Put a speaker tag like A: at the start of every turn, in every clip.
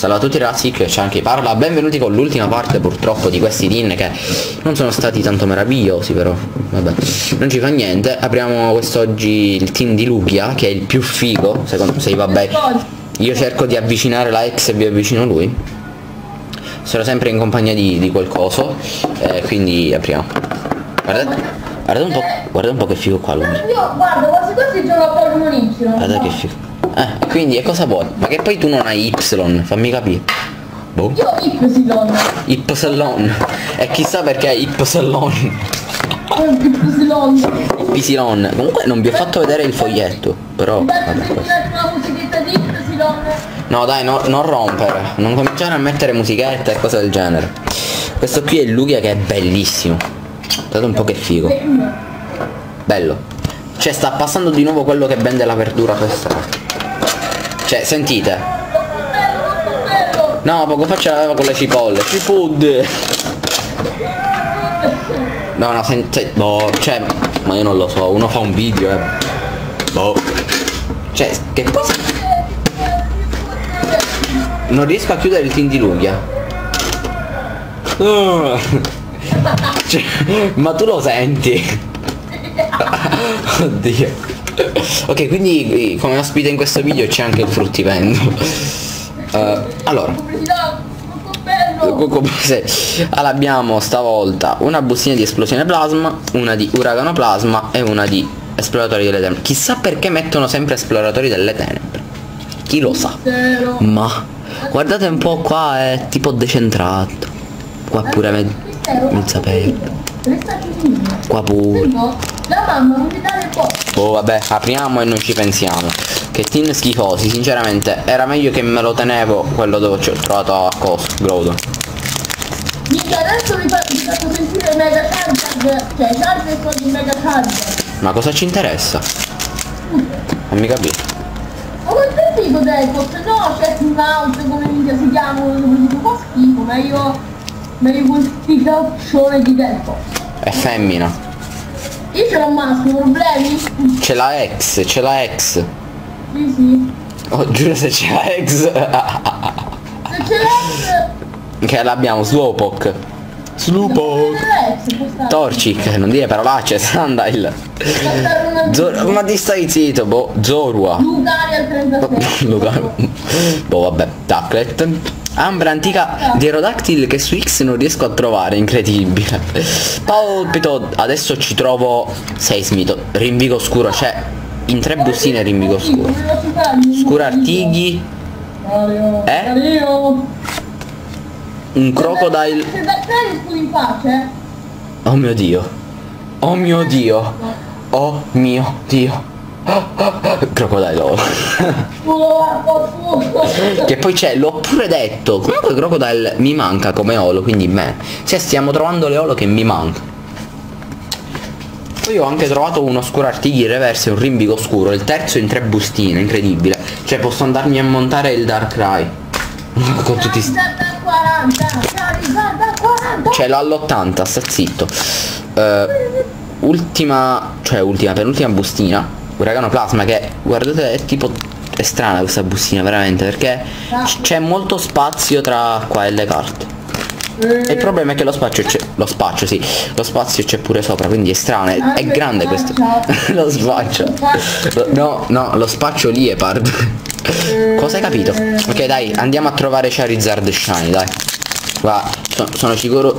A: Salve a tutti ragazzi, che c'è anche Parla, benvenuti con l'ultima parte purtroppo di questi tin che non sono stati tanto meravigliosi, però vabbè, non ci fa niente. Apriamo quest'oggi il tin di Lugia, che è il più figo, secondo me, vabbè. Io cerco di avvicinare la ex e vi avvicino lui. Sono sempre in compagnia di quel coso, quindi apriamo. Guarda un po' che figo qua Lugia.
B: Io guarda, quasi quasi gioco a Pokémon Y.
A: Guarda che figo. Quindi e cosa vuoi? Ma che poi tu non hai Y, fammi capire. Boh.
B: Io Ypsilon.
A: Ypsilon. E chissà perché è Ypsilon. Ypsilon. Comunque non vi ho fatto vedere il foglietto. Però vabbè,
B: una musichetta di Ypsilon.
A: no dai, non rompere. Non cominciare a mettere musichette e cose del genere. Questo qui è Lugia, che è bellissimo. Guardate un po' che figo. Bello. Cioè sta passando di nuovo quello che vende la verdura per strada. Cioè, sentite. No, poco fa ce l'aveva con le cipolle. Cipolle. No, boh, cioè, ma io non lo so, uno fa un video boh. Cioè, che poi non riesco a chiudere il tin di Lugia. Cioè, ma tu lo senti? Oddio. Ok, quindi come ospite in questo video c'è anche il fruttivendolo. Allora abbiamo stavolta una bustina di esplosione plasma, una di uragano plasma e una di esploratori delle tenebre. Chissà perché mettono sempre esploratori delle tenebre, chi lo sa. Ma guardate un po', qua è tipo decentrato. Qua pure mezza aperta. Qua pure.
B: La mamma non mi dà le cose.
A: Oh vabbè, apriamo e non ci pensiamo. Che tin schifosi, sinceramente era meglio che me lo tenevo quello dove ci ho trovato a coso, Groudon.
B: Mica adesso vi faccio sentire Mega Charger, cioè Charger con il Mega Charger.
A: Ma cosa ci interessa? Fammi capire.
B: Ma quanto è figo Delpos? No, c'è un out, come minchia si chiama, un po' schifo, meglio quel picaccione di Delpos.
A: È femmina.
B: Io ce l'ho maschio, problemi?
A: C'è la ex, c'è la ex.
B: Sì, sì.
A: Oh, giuro se c'è la ex.
B: Se c'è l'ex...
A: Che l'abbiamo, Slowpoke. Slowpoke. Torchic, non dire parolacce, Sandile. Ma ti stai zitto, boh, Zorua.
B: Lucario al 36.
A: Lucario. Boh, vabbè, Tacklet. Ambra antica di Aerodactyl che su X non riesco a trovare, incredibile. Palpito, adesso ci trovo Seismito, Rinvigo Scuro, cioè in 3 bustine Rinvigo Scuro. Scuro Artighi. Un Crocodile. Oh mio Dio. Oh mio Dio. Oh mio Dio. Crocodile. Che poi c'è, l'ho pure detto. Comunque Crocodile mi manca come olo, quindi me. Cioè stiamo trovando le olo che mi mancano. Poi ho anche trovato uno Scuro Artighi reverse, un Rinvigo Scuro, il terzo in 3 bustine, incredibile. Cioè posso andarmi a montare il Darkrai con tutti cioè l'ho all'80, sta zitto. Penultima bustina. Uragano plasma, che guardate è strana questa bustina veramente, perché c'è molto spazio tra qua e le carte. E il problema è che lo spazio c'è pure sopra, quindi è strano, è grande questo. Lo spazio. No, lo spazio lì è pardo. Cosa hai capito? Ok dai, andiamo a trovare Charizard Shiny, dai. Guarda, sono sicuro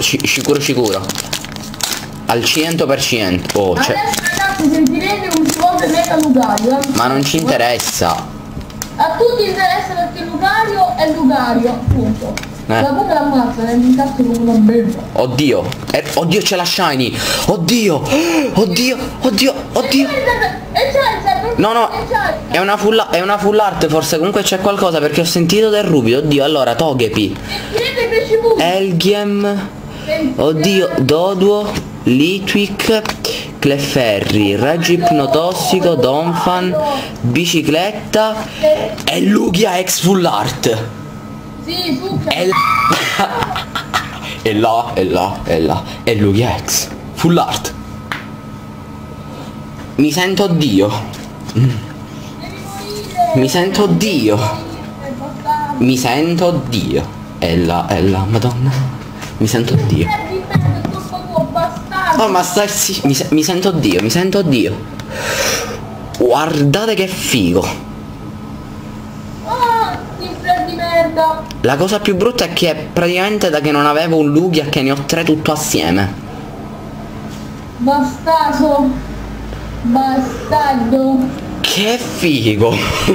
A: al 100%. Oh, c'è.
B: Sentirete un suono mega Lucario.
A: Ma non ci interessa.
B: A tutti interessa perché Lucario è Lucario, appunto. La come l'ammazza, nel incazzo come una bella.
A: Oddio. Oddio c'è la Shiny. Oddio. No, è una full art forse, comunque c'è qualcosa perché ho sentito del Rubio. Oddio, allora Togepi, Elgiem, oddio, Doduo, Litwick, Clefairy, Raggio Ipnotossico, Donphan, Bicicletta e Lugia X Full Art.
B: Sì, su.
A: E là. E Lugia X Full Art. Mi sento Dio. Mi sento Dio. Mi sento Dio. Ella, madonna. Mi sento Dio. Oh, ma stai sì, mi sento Dio, mi sento Dio. Guardate che figo.
B: Ah, di merda.
A: La cosa più brutta è che praticamente da che non avevo un Lugia che ne ho 3 tutto assieme.
B: Bastardo. Bastardo.
A: Che figo.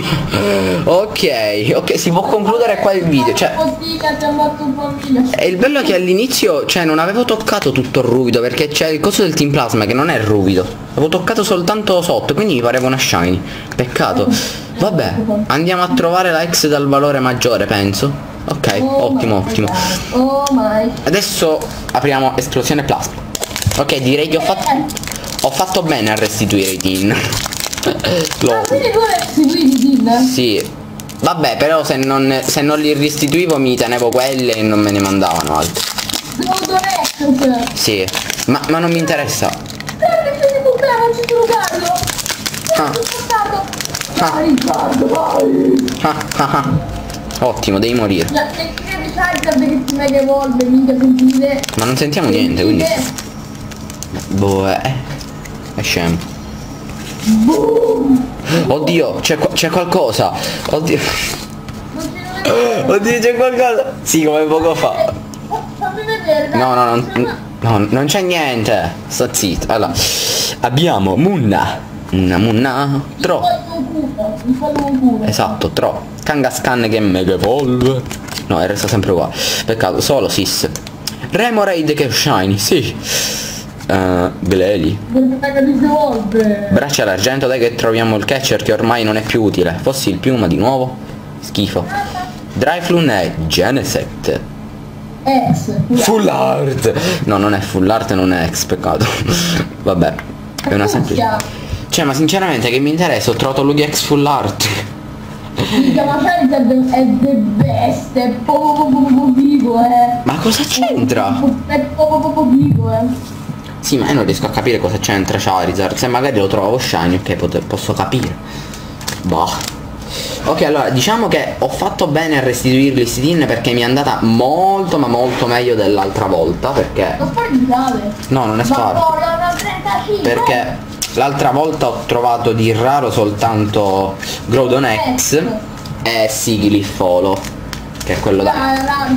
A: Ok, si può concludere qua il video. Cioè, e il bello è che all'inizio, cioè, non avevo toccato tutto il ruvido, perché c'è il coso del Team Plasma che non è ruvido. Avevo toccato soltanto sotto, quindi mi pareva una shiny. Peccato. Vabbè, andiamo a trovare la X dal valore maggiore, penso. Ok, ottimo.
B: Oh my.
A: Adesso apriamo esplosione plasma. Ok, direi che ho fatto bene a restituire i tin.
B: Quindi tu restituivi i tin?
A: Sì. Vabbè, però se non li restituivo mi tenevo quelle e non me ne mandavano altri. Sì, ma non mi interessa.
B: Non ci sono
A: Ottimo, devi morire.
B: Che ti mega evolve, mica sentite.
A: Ma non sentiamo niente, quindi. Boh, è scemo.
B: Boom.
A: Oddio, c'è qualcosa. Oddio. Oddio, c'è qualcosa. Sì, come poco fa.
B: Fammi vedere.
A: No, non c'è niente. Sta zitto. Allora, abbiamo Munna. Munna. Tro. Esatto, Tro. Kangaskhan che mega evolve. No, resta sempre qua. Peccato, solo Sis. Remoraid che shiny, sì. Gleli. Braccia d'argento, dai che troviamo il catcher che ormai non è più utile. Fossi il piuma di nuovo. Schifo. Dryflun è Geneset. Full art. No, non è full art, non è ex, peccato. Vabbè, è una semplice. Cioè, ma sinceramente che mi interessa, ho trovato Lugia X full art.
B: Ma Charizard è the best, è poco vivo,
A: Ma cosa c'entra?
B: È poco vivo,
A: Sì, ma io non riesco a capire cosa c'entra Charizard. Se magari lo trovo shiny, ok, posso capire. Boh. Ok, allora diciamo che ho fatto bene a restituirli sti tin perché mi è andata molto ma molto meglio dell'altra volta. Perché
B: lo sparo di grave.
A: No, non è sparo. Perché l'altra volta ho trovato di raro soltanto Groudon X e Sigilypholo, che è quello da...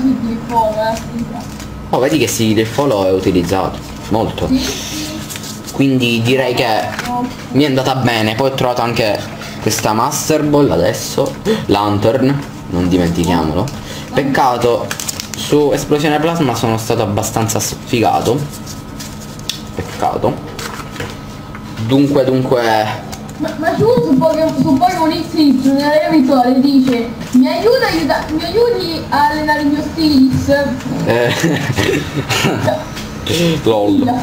A: Oh, vedi che Sigilypholo è utilizzato molto. Quindi direi che mi è andata bene. Poi ho trovato anche questa Master Ball adesso. Lantern, non dimentichiamolo. Peccato, su Esplosione Plasma sono stato abbastanza sfigato. Peccato. Dunque
B: ma su Pokémon X nella vittoria dice mi aiuti a allenare il mio Stilix.
A: LOL.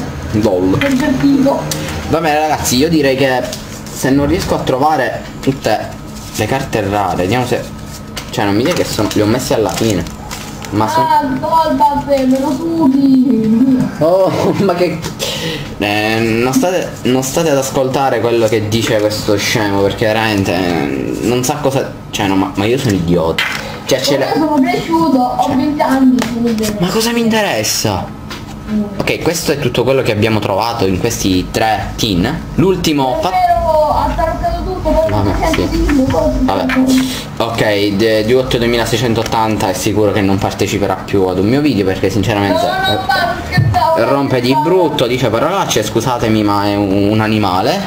A: Va bene ragazzi, io direi che se non riesco a trovare tutte le carte rare, vediamo se... Cioè non mi dire che le ho messe alla fine. Ma sono...
B: me lo subi.
A: Oh, ma che... non state ad ascoltare quello che dice questo scemo, perché veramente non sa cosa... Cioè no, ma io sono idiota. Cioè
B: io sono cresciuto, ho 20 anni.
A: Ma cosa mi interessa? Ok, questo è tutto quello che abbiamo trovato in questi 3 tin. L'ultimo
B: ha taroccato tutto.
A: Vabbè. Ok, Duotto 2680 è sicuro che non parteciperà più ad un mio video perché sinceramente rompe di brutto, dice parolacce, scusatemi ma è un animale.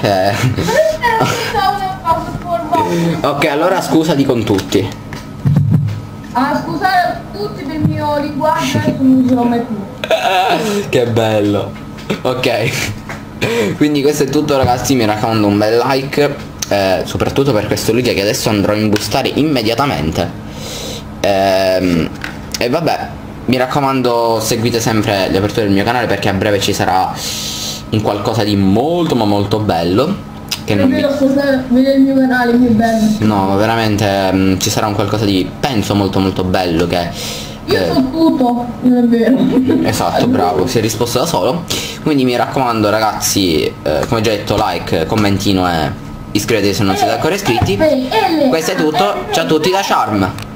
A: Ok, allora scusati con tutti.
B: Scusate a tutti per il mio linguaggio, non ce l'ho mai più.
A: Che bello. Ok. Quindi questo è tutto ragazzi, mi raccomando un bel like, soprattutto per questo Lugia che adesso andrò a imbustare immediatamente. E vabbè, mi raccomando seguite sempre le aperture del mio canale perché a breve ci sarà un qualcosa di molto ma molto bello. Che non
B: vedere il mio canale, che bello.
A: No, veramente ci sarà un qualcosa di, penso, molto molto bello che...
B: Io so tutto, non è vero.
A: Esatto, bravo, si è risposto da solo. Quindi mi raccomando ragazzi, come già detto, like, commentino e iscrivetevi se non siete ancora iscritti. Questo è tutto, ciao a tutti da Charm.